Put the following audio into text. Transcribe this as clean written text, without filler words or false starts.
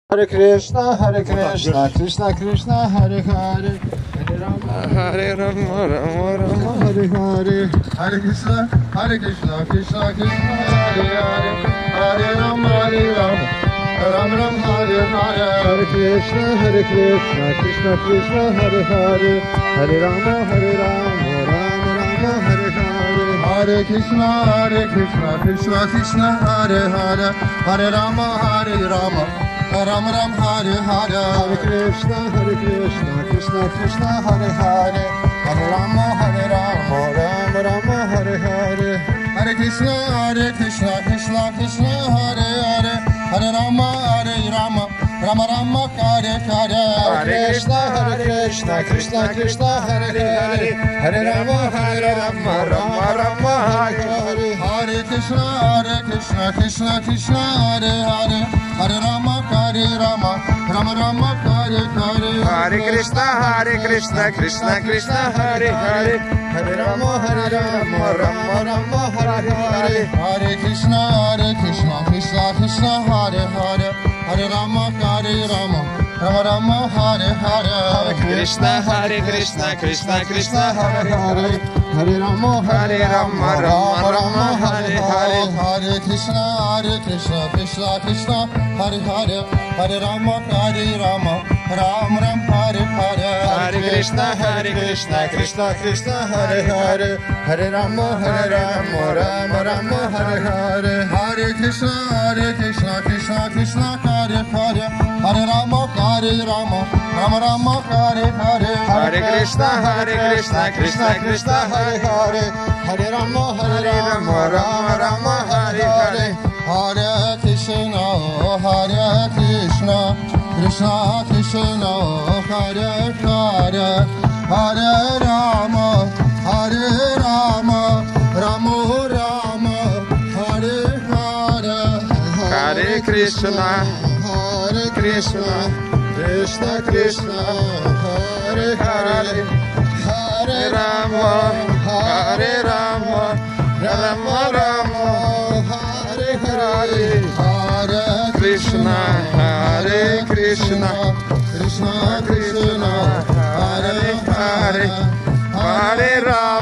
Hare Krishna, Krishna Krishna, Hare Hare, Hare Rama, Rama Rama, Hare Hare, Hare Krishna, Krishna Krishna, Hare Hare, Hare Rama, Ram Ram, Hare Hare, Hare Krishna, Krishna Krishna, Hare Hare, Hare Rama, Ram Rama, Hare Hare, Hare Krishna, Krishna Krishna, Hare Hare, Hare Rama, Ram Ram, Hare Hare, Hare Krishna, Krishna Krishna, Hare Hare, Hare Rama, Ram Rama, Hare Hare, Hare Krishna, Krishna Krishna, Hare Hare, Hare Rama, Rama Rama, Hare Hare, Hare Krishna, Krishna Krishna, Hare Hare, Hare Rama, Rama Rama, Hare Hare, Hare Krishna, Krishna Krishna, Hare Hare, Hare Rama, Rama Rama, Hare Hare, Hare Krishna, Krishna Krishna, Hare Hare, Hare Rama, Rama Rama, Hare Hare, Hare Krishna, Krishna Krishna, Hare Hare, Hare Rama, Rama Rama, Hare Hare, Hare Krishna, Krishna Krishna, Hare Hare, Hare Rama, Rama Rama, Hare Hare, Hare Krishna, Krishna Krishna, Hare Hare, Hare Rama, Ram Ram, Hare Hare, Hare Krishna, Krishna Krishna, Hare Hare, Hare Rama, Rama Rama, Hare Hare, Hare Krishna, Krishna Hare Hare, Hare Rama, Rama Rama, Hare Hare, Hare Krishna, Krishna Krishna, Hare Hare, Hare Rama, Rama Rama, Hare Hare, Hare Krishna, Krishna Krishna, Hare Hare, Hare Rama, Rama Rama, Hare Hare, Hare Krishna, Krishna Krishna, Hare Hare, Hare Rama, Rama Rama, Hare Hare, Hare Krishna, Krishna Krishna, Hare Hare, Hare Rama.